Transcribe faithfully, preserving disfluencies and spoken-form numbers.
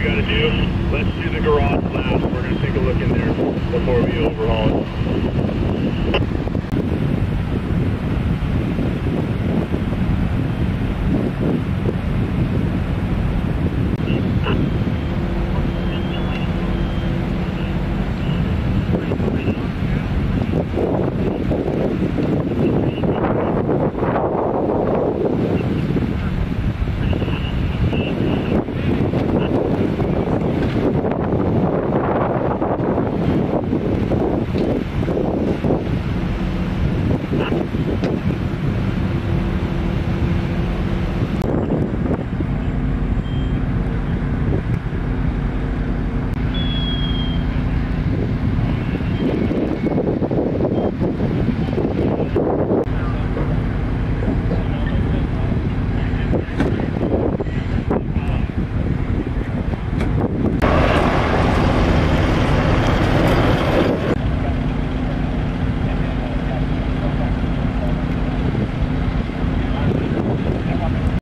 we got to do. Let's do the garage last. We're going to take a look in there before we overhaul it.